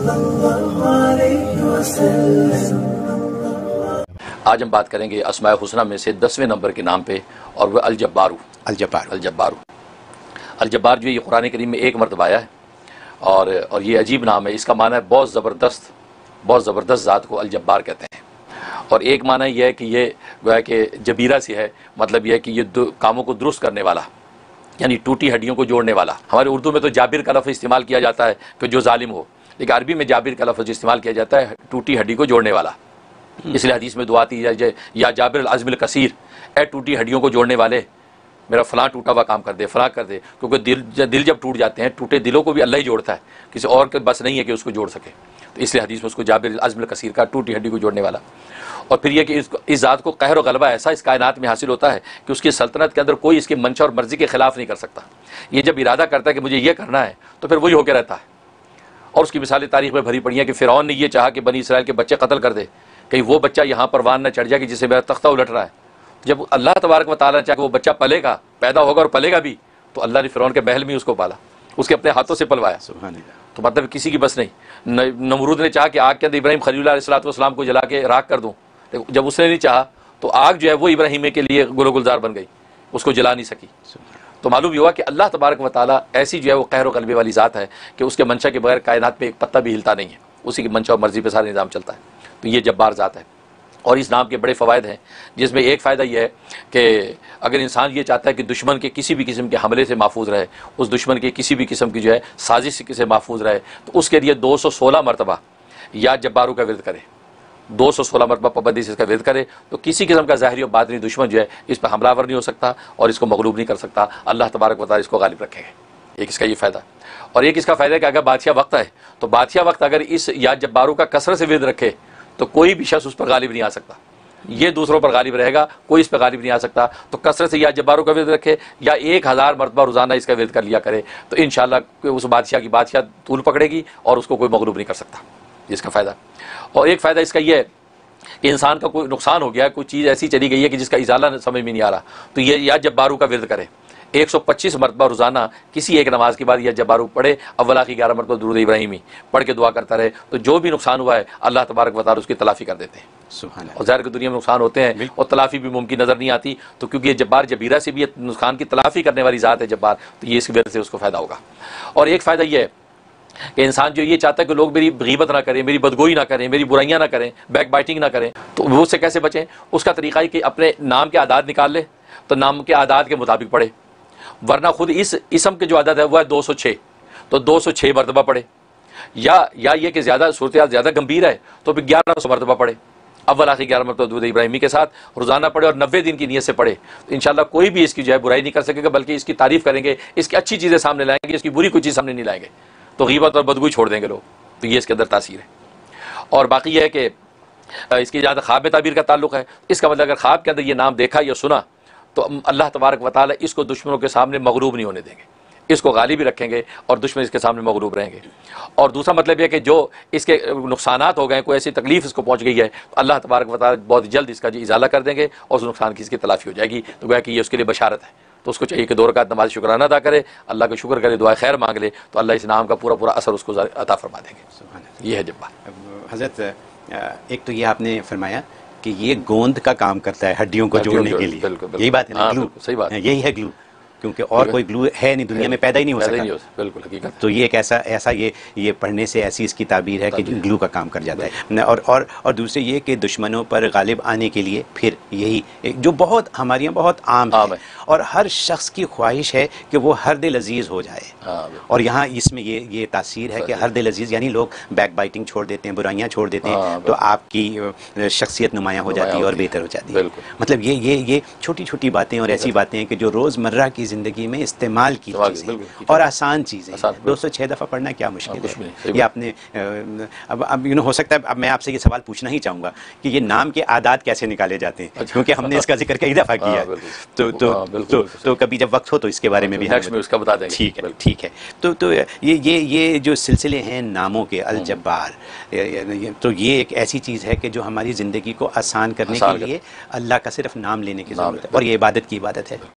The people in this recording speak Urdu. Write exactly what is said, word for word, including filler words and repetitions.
آج ہم بات کریں گے اسماء الحسنی میں سے دسویں نمبر کے نام پہ، اور وہ الجبار الجبار الجبار الجبار جو یہ قرآن کریم میں ایک مرتبہ آیا ہے، اور اور یہ عجیب نام ہے۔ اس کا معنی ہے بہت زبردست بہت زبردست ذات کو الجبار کہتے ہیں، اور ایک معنی یہ ہے کہ یہ گویا کہ جبیرہ سے ہے، مطلب یہ ہے کہ یہ کاموں کو درست کرنے والا، یعنی ٹوٹی ہڈیوں کو جوڑنے والا۔ ہمارے اردو میں تو جابر کا لفظ استعمال کیا جاتا ہے کہ جو ظالم ہو، لیکن عربی میں جابر کا لفظ استعمال کیا جاتا ہے ٹوٹی ہڈی کو جوڑنے والا۔ اس لیے حدیث میں دعا آتی ہے یا جابر العظم الکثیر، اے ٹوٹی ہڈیوں کو جوڑنے والے، میرا فلاں ٹوٹا ہوا کام کر دے، فلاں کر دے، کیونکہ دل دل جب ٹوٹ جاتے ہیں، ٹوٹے دلوں کو بھی اللہ ہی جوڑتا ہے، کسی اور کے بس نہیں ہے کہ اس کو جوڑ سکے، تو اس لیے حدیث میں اس کو جابر العظم الکثیر کا، ٹوٹی ہڈی کو جوڑنے والا۔ اور پھر یہ کہ اس, اس ذات کو قہر و غلبہ ایسا اس کائنات میں حاصل ہوتا ہے کہ اس کی سلطنت کے اندر کوئی اس کی منشا اور مرضی کے خلاف نہیں کر سکتا۔ یہ جب ارادہ کرتا ہے کہ مجھے یہ کرنا ہے تو پھر وہی ہو کے رہتا ہے، اور اس کی مثالیں تاریخ میں بھری پڑی ہیں کہ فرعون نے یہ چاہا کہ بنی اسرائیل کے بچے قتل کر دے، کہیں وہ بچہ یہاں پروان نہ چڑھ جائے کہ جسے میرا تختہ الٹ رہا ہے۔ جب اللہ تبارک و تعالیٰ چاہے کہ وہ بچہ پلے گا، پیدا ہوگا اور پلے گا بھی، تو اللہ نے فرعون کے محل میں اس کو پالا، اس کے اپنے ہاتھوں سے پلوایا۔ سبحان اللہ۔ تو مطلب کسی کی بس نہیں۔ نمرود نے چاہا کہ آگ کے اندر ابراہیم خلیل اللہ علیہ الصلوۃ والسلام کو جلا کے راکھ کر دوں، جب اس نے نہیں چاہا تو آگ جو ہے وہ ابراہیم کے لیے گل و گلزار بن گئی، اس کو جلا نہیں سکی۔ تو معلوم یہ ہوا کہ اللہ تبارک و تعالیٰ ایسی جو ہے وہ قہر و غلبے والی ذات ہے کہ اس کے منشا کے بغیر کائنات میں ایک پتہ بھی ہلتا نہیں ہے، اسی کی منشا اور مرضی پہ سارا نظام چلتا ہے۔ تو یہ جبار ذات ہے، اور اس نام کے بڑے فوائد ہیں، جس میں ایک فائدہ یہ ہے کہ اگر انسان یہ چاہتا ہے کہ دشمن کے کسی بھی قسم کے حملے سے محفوظ رہے، اس دشمن کے کسی بھی قسم کی جو ہے سازش سے محفوظ رہے، تو اس کے لیے دو سو سولہ مرتبہ یا جباروں کا ورد کرے، دو سو سولہ مرتبہ پابندی سے اس کا ورد کرے، تو کسی قسم کا ظاہری اور باطنی دشمن جو ہے اس پہ حملہ ور نہیں ہو سکتا اور اس کو مغلوب نہیں کر سکتا۔ اللہ تبارک و تعالیٰ اس کو غالب رکھے گا، ایک اس کا یہ فائدہ۔ اور ایک اس کا فائدہ ہے کہ اگر بادشاہ وقت ہے تو بادشاہ وقت اگر اس یا جباروں کا کثرت سے ورد رکھے تو کوئی بھی شخص اس پر غالب نہیں آ سکتا، یہ دوسروں پر غالب رہے گا، کوئی اس پہ غالب نہیں آ سکتا۔ تو کثرت سے یا جباروں کا ورد رکھے یا ایک ہزار مرتبہ روزانہ اس کا ورد کر لیا کرے، تو انشاءاللہ اس بادشاہ کی بادشاہ طول پکڑے گی اور اس کو کوئی مغلوب نہیں کر سکتا، اس کا فائدہ۔ اور ایک فائدہ اس کا یہ ہے کہ انسان کا کوئی نقصان ہو گیا، کوئی چیز ایسی چلی گئی ہے کہ جس کا ازالہ سمجھ میں نہیں آ رہا، تو یہ یا جباروں کا ورد کرے، ایک سو پچیس مرتبہ روزانہ کسی ایک نماز کے بعد یا جبارو پڑھے، اول آخر گیارہ مرتبہ درود ابراہیمی پڑھ کے دعا کرتا رہے، تو جو بھی نقصان ہوا ہے اللہ تبارک و تعالیٰ اس کی تلافی کر دیتے ہیں۔ سبحان اللہ۔ اور ظاہر کہ دنیا میں نقصان ہوتے ہیں اور تلافی بھی ممکن نظر نہیں آتی، تو کیونکہ یہ جبار جبیرہ سے بھی نقصان کی تلافی کرنے والی ذات ہے جبار، تو یہ اس کی وجہ سے اس کو فائدہ ہوگا۔ اور ایک فائدہ یہ ہے کہ انسان جو یہ چاہتا ہے کہ لوگ میری غیبت نہ کریں، میری بدگوئی نہ کریں، میری برائیاں نہ کریں، بیک بائٹنگ نہ کریں، تو وہ اس سے کیسے بچیں؟ اس کا طریقہ ہے کہ اپنے نام کے اعداد نکال لے تو نام کے اعداد کے مطابق پڑھے، ورنہ خود اس اسم کے جو عدد ہے وہ ہے دو سو چھ، تو دو سو چھ مرتبہ پڑھے، یا یا یہ کہ زیادہ صورتحال زیادہ گمبھیر ہے تو پھر گیارہ سو مرتبہ پڑھے، اول آخر گیارہ مرتبہ درود ابراہیمی کے ساتھ روزانہ پڑھے اور نوے دن کی نیت سے پڑھے، تو انشاءاللہ کوئی بھی اس کی جو ہے برائی نہیں کر سکے گا، بلکہ اس کی تعریف کریں گے، اس کی اچھی چیزیں سامنے لائیں گے، اس کی بری کوئی چیز سامنے نہیں لائیں گے، تو غیبت اور بدگوئی چھوڑ دیں گے لوگ، تو یہ اس کے اندر تاثیر ہے۔ اور باقی یہ ہے کہ اس کی جہاں خواب تعبیر کا تعلق ہے، اس کا مطلب اگر خواب کے اندر یہ نام دیکھا یا سنا تو اللہ تبارک و تعالیٰ اس کو دشمنوں کے سامنے مغلوب نہیں ہونے دیں گے، اس کو غالب بھی رکھیں گے اور دشمن اس کے سامنے مغلوب رہیں گے۔ اور دوسرا مطلب یہ کہ جو اس کے نقصانات ہو گئے، کوئی ایسی تکلیف اس کو پہنچ گئی ہے، تو اللہ تبارک و تعالیٰ بہت جلد اس کا جو ازالہ کر دیں گے اور اس نقصان کی اس کی تلافی ہو جائے گی، تو گویا کہ یہ اس کے لیے بشارت ہے۔ تو اس کو چاہیے کہ دو رکعت نماز شکرانہ ادا کرے، اللہ کا شکر کرے، دعا خیر مانگ لے، تو اللہ اس نام کا پورا پورا اثر اس کو عطا فرما دیں گے۔ یہ ہے جبار۔ حضرت ایک تو یہ آپ نے فرمایا کہ یہ گوند کا کام کرتا ہے ہڈیوں کو جوڑنے کے لیے، یہی بات ہے نا، گلو، صحیح بات، یہی ہے گلو، کیونکہ اور کوئی گلو ہے نہیں دنیا میں، پیدا ہی نہیں ہو سکتا، بالکل حقیقت۔ تو یہ ایک ایسا ایسا یہ یہ پڑھنے سے ایسی اس کی تعبیر ہے کہ گلو کا کام کر جاتا ہے۔ اور اور اور دوسرے یہ کہ دشمنوں پر غالب آنے کے لیے پھر یہی جو بہت ہمارے یہاں بہت عام ہے اور ہر شخص کی خواہش ہے کہ وہ ہر دل عزیز ہو جائے، اور یہاں اس میں یہ یہ تاثیر ہے کہ ہر دل عزیز یعنی لوگ بیک بائٹنگ چھوڑ دیتے ہیں، برائیاں چھوڑ دیتے ہیں، تو آپ کی شخصیت نمایاں ہو جاتی ہے اور بہتر ہو جاتی ہے۔ مطلب یہ یہ یہ چھوٹی چھوٹی باتیں اور ایسی باتیں ہیں کہ جو روزمرہ کی زندگی میں استعمال کی چیزیں اور آسان چیزیں، دو سو چھ دفعہ پڑھنا کیا مشکل ہے۔ یہ آپ نے اب اب یوں ہو سکتا ہے اب میں آپ سے یہ سوال پوچھنا ہی چاہوں گا کہ یہ نام کے اعداد کیسے نکالے جاتے ہیں، کیونکہ ہم نے اس کا ذکر کئی دفعہ کیا ہے، تو تو تو کبھی جب وقت ہو تو اس کے بارے میں بھی اس کا بتا دیں گے۔ ٹھیک ہے ٹھیک ہے۔ تو تو یہ یہ یہ جو سلسلے ہیں ناموں کے، الجبار، تو یہ ایک ایسی چیز ہے کہ جو ہماری زندگی کو آسان کرنے کے لیے اللہ کا صرف نام لینے کی ضرورت ہے، اور یہ عبادت کی عبادت ہے۔